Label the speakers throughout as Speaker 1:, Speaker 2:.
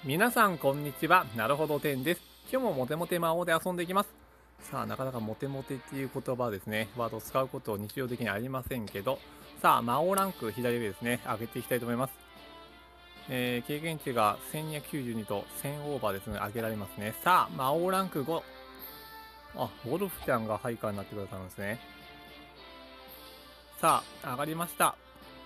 Speaker 1: 皆さんこんにちは。なるほど10です。今日もモテモテ魔王で遊んでいきます。さあ、なかなかモテモテっていう言葉ですね。ワードを使うこと日常的にありませんけど、さあ、魔王ランク左上ですね。上げていきたいと思います。経験値が1292と1000オーバーですね。上げられますね。さあ、魔王ランク5。あ、ゴルフちゃんがハイカーになってくださるんですね。さあ、上がりました。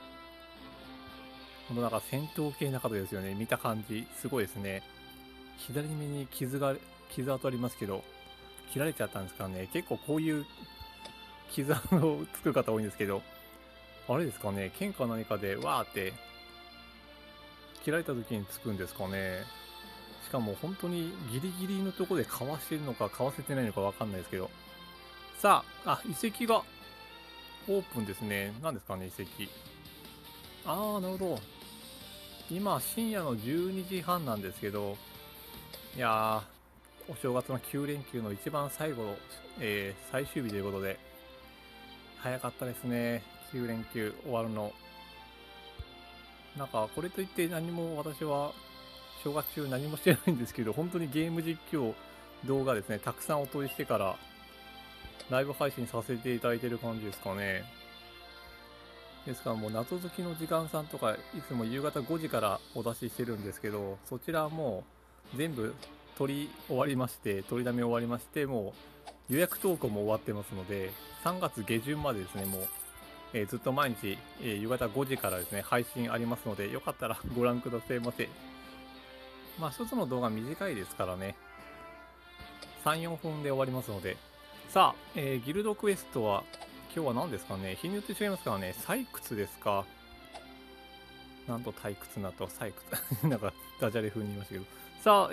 Speaker 1: このなんか戦闘系な方ですよね。見た感じ、すごいですね。左目に傷跡ありますけど、切られちゃったんですからね。結構こういう傷跡をつく方多いんですけど、あれですかね、剣か何かでわーって切られた時につくんですかね。しかも本当にギリギリのところでかわしてるのかかわせてないのかわかんないですけど。さあ、遺跡がオープンですね。何ですかね、遺跡。あー、なるほど。今、深夜の12時半なんですけど、いやー、お正月の9連休の一番最後の、最終日ということで、早かったですね。9連休終わるの。なんか、これといって何も私は、正月中何もしてないんですけど、本当にゲーム実況動画ですね、たくさんお撮りしてから、ライブ配信させていただいてる感じですかね。ですからもう謎解きの時間さんとか、いつも夕方5時からお出ししてるんですけど、そちらはもう全部取り終わりまして、取りだめ終わりまして、もう予約投稿も終わってますので、3月下旬までですね、もうずっと毎日、夕方5時からですね、配信ありますので、よかったらご覧くださいませ。まあ、一つの動画短いですからね、3、4分で終わりますので。さあ、ギルドクエストは、今日は何ですかね、日によって違いますからね、採掘ですか。なんと退屈なと、採掘。なんか、ダジャレ風に言いましたけど。さあ、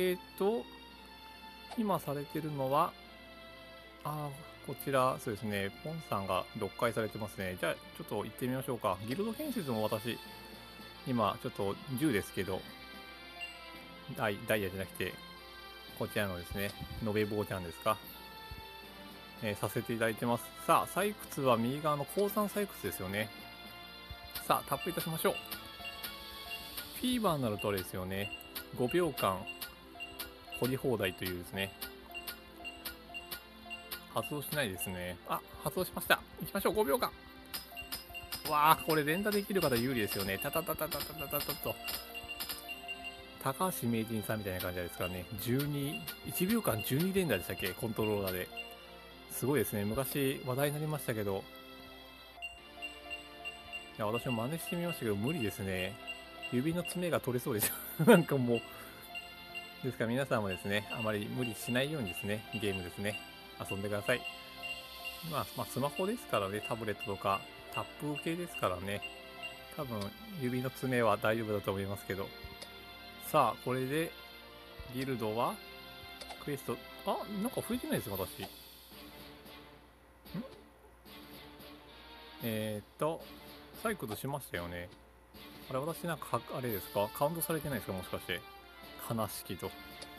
Speaker 1: 今されてるのは、こちら、そうですね、ポンさんが6回されてますね。じゃあ、ちょっと行ってみましょうか。ギルド建設も私、今、ちょっと10ですけど、ダイヤじゃなくて、こちらのですね、延べ棒ちゃんですか。させていただいてます。さあ、採掘は右側の鉱山採掘ですよね。さあ、タップいたしましょう。フィーバーになるとあれですよね。5秒間、掘り放題というですね。発動しないですね。あ、発動しました。行きましょう、5秒間。わあ、これ連打できる方有利ですよね。タタタタタタタタタと。高橋名人さんみたいな感じですからね。1秒間12連打でしたっけ、コントローラーで。すごいですね。昔話題になりましたけど。いや、私も真似してみましたけど、無理ですね。指の爪が取れそうです。なんかもう。ですから皆さんもですね、あまり無理しないようにですね、ゲームですね、遊んでください。まあ、スマホですからね、タブレットとか、タップ系ですからね。多分、指の爪は大丈夫だと思いますけど。さあ、これで、ギルドは、クエスト、なんか増えてないですよ、私。サイクルしましたよね。あれ、私なんか、あれですか、カウントされてないですか、もしかして。悲しきと。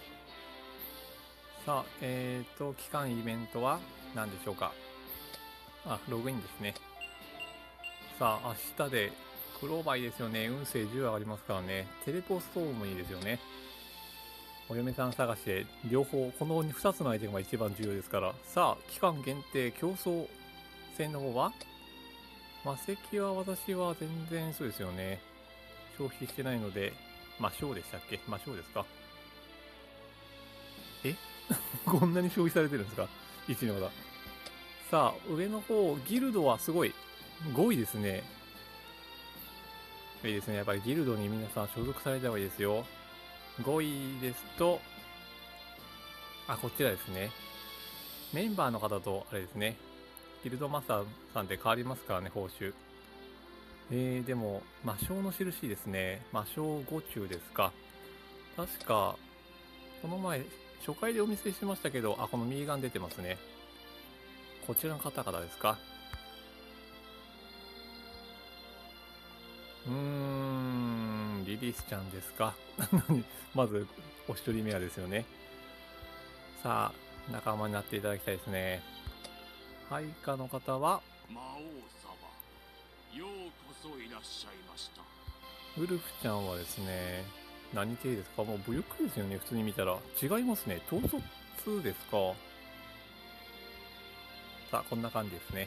Speaker 1: さあ、期間イベントは何でしょうか。ログインですね。さあ、明日で、黒バイですよね。運勢10上がりますからね。テレポストームもいいですよね。お嫁さん探しで、両方、この2つのアイテムが一番重要ですから。さあ、期間限定競争戦の方は魔石は私は全然そうですよね。消費してないので、魔性でしたっけ、魔性ですか。えこんなに消費されてるんですか、1のだ。さあ、上の方、ギルドはすごい、5位ですね。いいですね。やっぱりギルドに皆さん所属された方がいいですよ。5位ですと、こちらですね。メンバーの方と、あれですね。ギルドマスターさんで変わりますからね、報酬。でも、魔性の印ですね。魔性5中ですか。確か、この前、初回でお見せしましたけど、この右側に出てますね。こちらの方々ですか。リリスちゃんですか。まず、お一人目はですよね。さあ、仲間になっていただきたいですね。配下の方は、
Speaker 2: 魔王様、ようこそいらっしゃいました。
Speaker 1: ウルフちゃんはですね、 何系ですか？もう武力ですよね、普通に見たら。違いますね。統率ですか。さあ、こんな感じですね。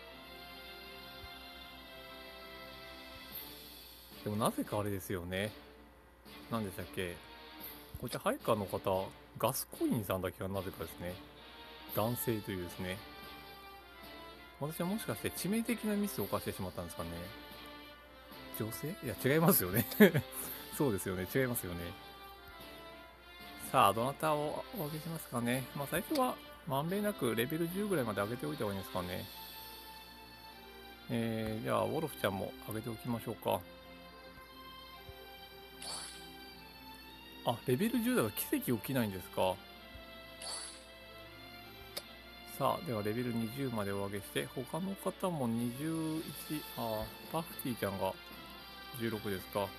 Speaker 1: でもなぜかあれですよね。何でしたっけ？こちら、配下の方、ガスコインさんだけがなぜかですね。男性というですね。私はもしかして致命的なミスを犯してしまったんですかね。女性？いや、違いますよね。そうですよね。違いますよね。さあ、どなたをお上げしますかね。まあ、最初は、まんべんなくレベル10ぐらいまで上げておいた方がいいんですかね。じゃあ、ウォルフちゃんも上げておきましょうか。あ、レベル10だと奇跡起きないんですか。さあ、ではレベル20までお上げして、他の方も21、パフティちゃんが16ですか。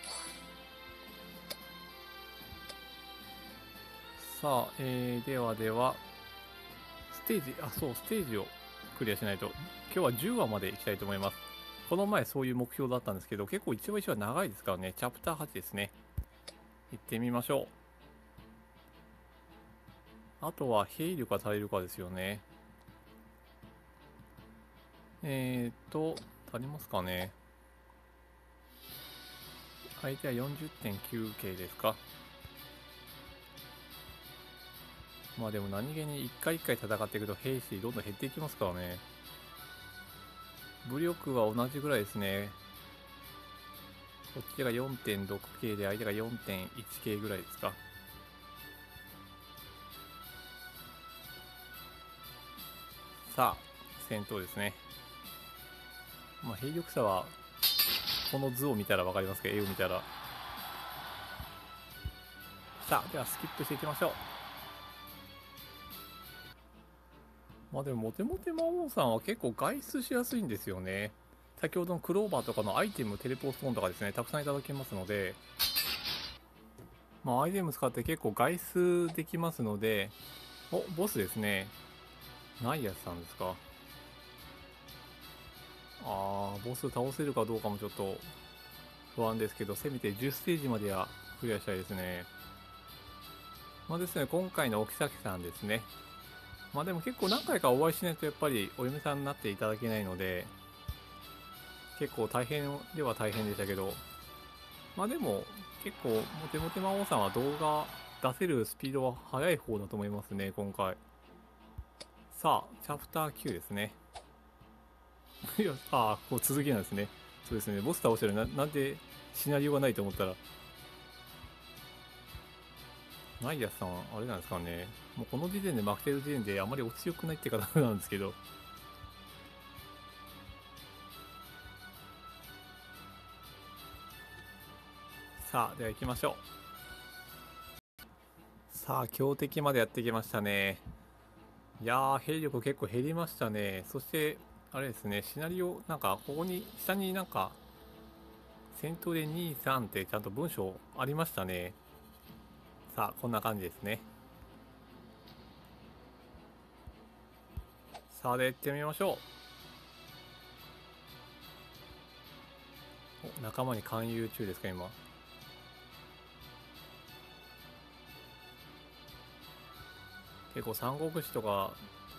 Speaker 1: さあ、ではでは、ステージをクリアしないと。今日は10話まで行きたいと思います。この前そういう目標だったんですけど、結構一話一話長いですからね。チャプター8ですね。行ってみましょう。あとは兵力が足りるかですよね。足りますかね。相手は 40.9 系ですか。まあでも何気に一回一回戦っていくと兵士どんどん減っていきますからね。武力は同じぐらいですね。こっちが 4.6 系で相手が 4.1 系ぐらいですか。さあ、戦闘ですね。まあ兵力差はこの図を見たら分かりますけど、絵を見たら。さあ、ではスキップしていきましょう。まあでもモテモテ魔王さんは結構外出しやすいんですよね。先ほどのクローバーとかのアイテム、テレポストーンとかですね、たくさんいただけますので、まあアイテム使って結構外出できますので、お、ボスですね。ナイアスさんですか。ボス倒せるかどうかもちょっと不安ですけど、せめて10ステージまではクリアしたいですね。まあですね、今回のおきさきさんですね。まあでも結構何回かお会いしないとやっぱりお嫁さんになっていただけないので、結構大変では大変でしたけど、まあでも結構モテモテ魔王さんは動画出せるスピードは速い方だと思いますね、今回。さあ、チャプター9ですね。いや、こう続きなんですね。そうですね、ボス倒したらなんでシナリオがないと思ったら、ナイアスさん、あれなんですかね。もうこの時点で負けてる時点であまり落ちよくないって方なんですけど。さあ、では行きましょう。さあ、強敵までやってきましたね。いやー、兵力結構減りましたね。そして、あれですね、シナリオ、なんか、ここに、下になんか、戦闘で2、3ってちゃんと文章ありましたね。さあ、こんな感じですね。さあ、で、行ってみましょう。お、仲間に勧誘中ですか、今。結構、三国志とか、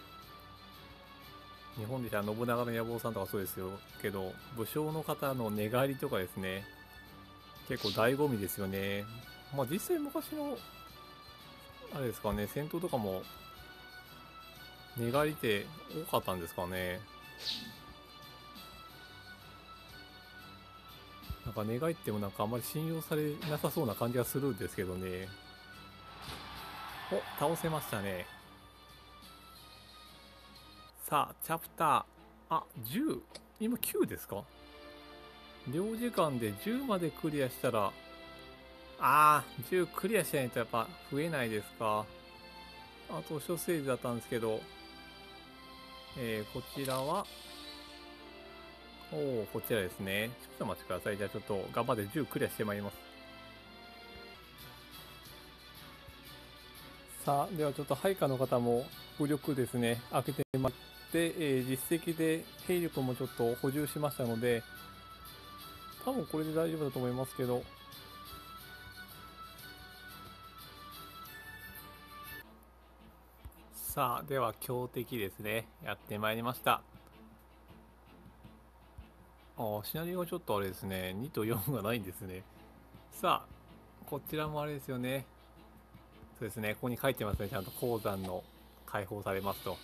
Speaker 1: 日本でじゃ信長の野望さんとかそうですよけど、武将の方の寝返りとかですね、結構醍醐味ですよね。まあ実際昔の、あれですかね、戦闘とかも寝返りって多かったんですかね。なんか寝返ってもなんかあんまり信用されなさそうな感じがするんですけどね。お、倒せましたね。さあ、チャプター、10、今9ですか？両時間で10までクリアしたら、10クリアしないとやっぱ増えないですか。あと、諸ステージだったんですけど、こちらは、こちらですね。ちょっとお待ちください。じゃあちょっと頑張って10クリアしてまいります。さあ、ではちょっと配下の方も武力ですね、開けてもらって、実績で兵力もちょっと補充しましたので、多分これで大丈夫だと思いますけど、 さあ、では強敵ですね。やってまいりました。シナリオがちょっとあれですね。2と4がないんですね。さあ、こちらもあれですよね。そうですね。ここに書いてますね。ちゃんと鉱山の解放されますと。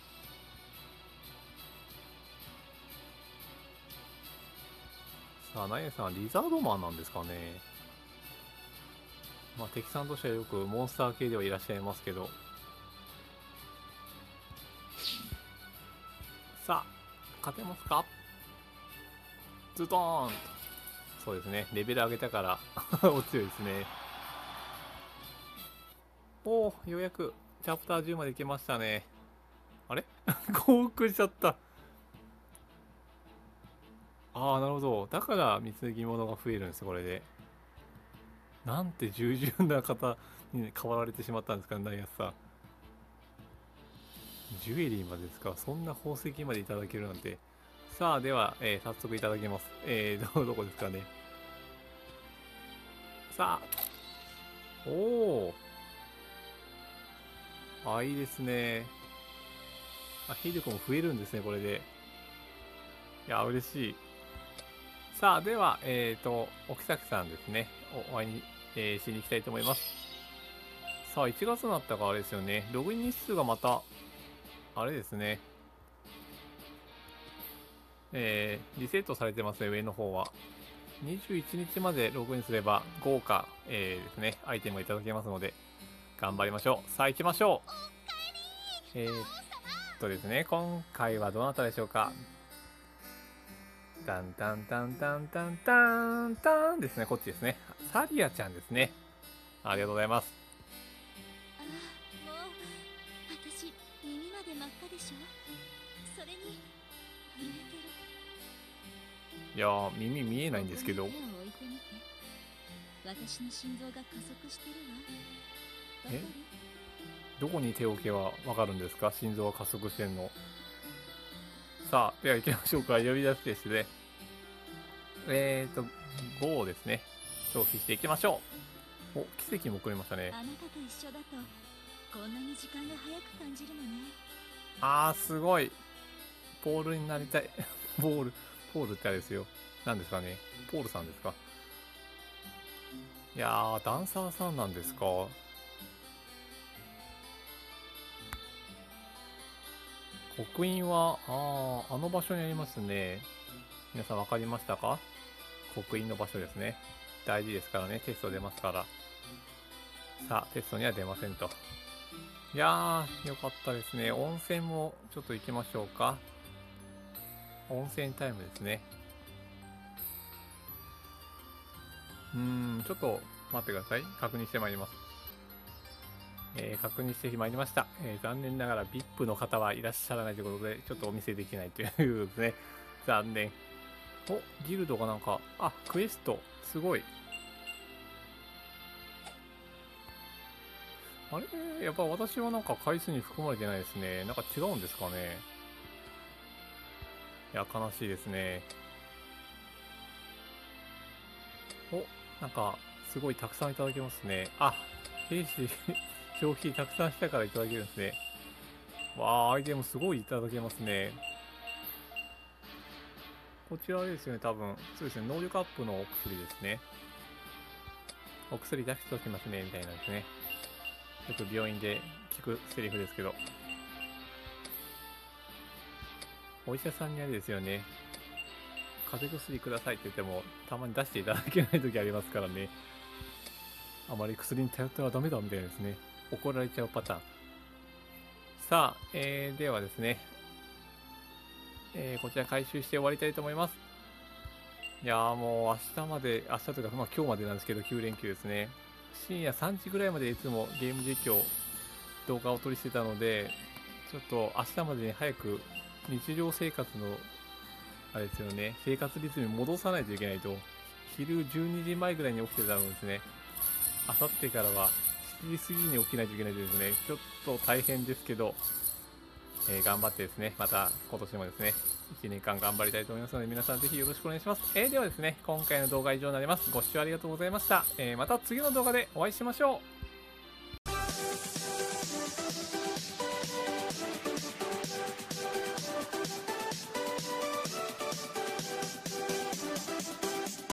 Speaker 1: さあ、ナイエさんはリザードマンなんですかね。まあ、敵さんとしてはよくモンスター系ではいらっしゃいますけど。さあ、勝てますか？ズドーンと。そうですね。レベル上げたからお強いですね。おお、ようやくチャプター10まで行けましたね。あれ降伏しちゃった。ああ、なるほど。だから貢ぎ物が増えるんです、これで。なんて従順な方に変わられてしまったんですかね、ダイヤスさん。ジュエリーまでですか？そんな宝石までいただけるなんて。さあ、では、早速いただきます。どこですかね。さあ、おお。あ、いいですね。あ、兵力も増えるんですね、これで。いや、嬉しい。さあ、では、おきさきさんですね。お会いに、しに行きたいと思います。さあ、1月になったからあれですよね。ログイン日数がまた、あれですね。リセットされてますね、上の方は。21日までログインすれば、豪華、ですね、アイテムがいただけますので、頑張りましょう。さあ、行きましょう。ですね、今回はどなたでしょうか。タンタンタンタンタンタンタンですね、こっちですね。サリアちゃんですね。ありがとうございます。
Speaker 2: ああ、もう私耳まで真っ赤でしょ。それに震えてる。
Speaker 1: いやー、耳見えないんですけど。
Speaker 2: ここに手を置いてみて。私の心臓が加速してるわ。わかる？
Speaker 1: どこに手を置けばわかるんですか？心臓が加速してんの。さあ、では行きましょうか。呼び出しですね。5をですね、消費していきましょう。お、奇跡も送りましたね。
Speaker 2: あなたと一緒だとこんなに時間が早く感じるのね。
Speaker 1: あー、すごい。ポールになりたい。ポールってあれですよ。何ですかね。ポールさんですか。いやー、ダンサーさんなんですか。刻印は、あの場所にありますね。皆さん分かりましたか？刻印の場所ですね。大事ですからね、テスト出ますから。さあ、テストには出ませんと。いやー、よかったですね。温泉もちょっと行きましょうか。温泉タイムですね。ちょっと待ってください。確認してまいります。確認してまいりました。残念ながら VIP の方はいらっしゃらないということで、ちょっとお見せできないということですね。残念。お、ギルドがなんか、あ、クエスト、すごい。あれやっぱ私はなんか回数に含まれてないですね。なんか違うんですかね。いや、悲しいですね。お、なんか、すごいたくさんいただけますね。あ、兵士消費たくさんしたからいただけるんですね。わー、アイテムすごいいただけますね。こちらですよね、多分。そうですね、能力アップのお薬ですね。お薬出しておきますね、みたいなんですね。よく病院で聞くセリフですけど。お医者さんにあれですよね。風邪薬くださいって言っても、たまに出していただけない時ありますからね。あまり薬に頼ってはダメだみたいですね。怒られちゃうパターン。さあ、ではですね、こちら回収して終わりたいと思います。いやーもう明日まで、明日というか、まあ今日までなんですけど、9連休ですね。深夜3時ぐらいまでいつもゲーム実況、動画を撮りしてたので、ちょっと明日までに早く日常生活の、あれですよね、生活リズムに戻さないといけないと、昼12時前ぐらいに起きてたのですね、あさってからは7時過ぎに起きないといけないとですね、ちょっと大変ですけど、頑張ってですね、また今年もですね、1年間頑張りたいと思いますので、皆さんぜひよろしくお願いします。ではですね、今回の動画は以上になります。ご視聴ありがとうございました。また次の動画でお会いしましょう。